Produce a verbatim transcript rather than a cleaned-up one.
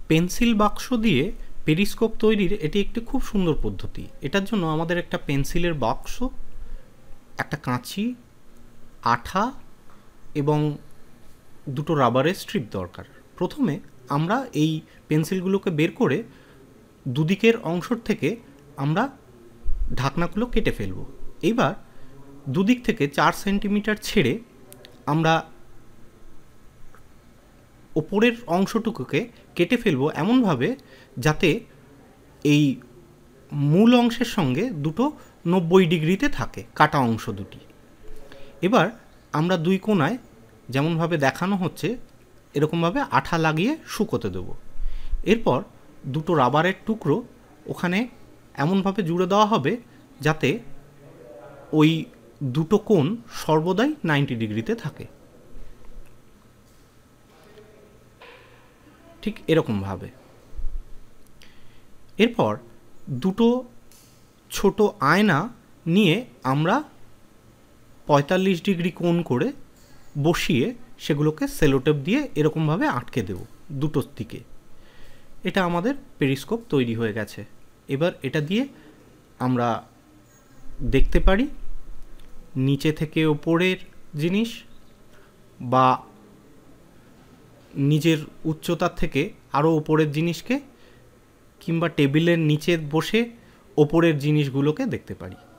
Pencil বাক্স দিয়ে periscope তৈরির এটি একটি খুব সুন্দর পদ্ধতি। এটার জন্য আমাদের একটা পেন্সিলের বাক্স, একটা কাঁচি, আঠা এবং দুটো রাবারের স্ট্রিপ দরকার। প্রথমে আমরা এই পেন্সিলগুলোকে বের করে দুদিকের অংশ থেকে আমরা ঢাকনাগুলো কেটে ফেলব। এইবার দুদিক থেকে চার সেন্টিমিটার ছেড়ে আমরা ওপরের অংশটুকুকে কেটে ফেলব এমনভাবে যাতে এই মূল অংশের সঙ্গে দুটো নব্বই ডিগ্রিতে থাকে কাটা অংশ দুটি। এবার আমরা দুই কোণায় যেমনভাবে দেখানো হচ্ছে এরকমভাবে আঠা লাগিয়ে শুকোতে দেব। এরপর দুটো রাবারের টুকরো ওখানে এমনভাবে জুড়ে দেওয়া হবে যাতে ওই দুটো কোণ সর্বদাই নাইনটি ডিগ্রিতে থাকে, ঠিক এরকমভাবে। এরপর দুটো ছোট আয়না নিয়ে আমরা পঁয়তাল্লিশ ডিগ্রি কোণ করে বসিয়ে সেগুলোকে সেলোটেপ দিয়ে এরকমভাবে আটকে দেব দুটোর দিকে। এটা আমাদের পেরিস্কোপ তৈরি হয়ে গেছে। এবার এটা দিয়ে আমরা দেখতে পারি নিচে থেকে ওপরের জিনিস বা নিজের উচ্চতার থেকে আরও ওপরের জিনিসকে, কিংবা টেবিলের নিচে বসে ওপরের জিনিসগুলোকে দেখতে পারি।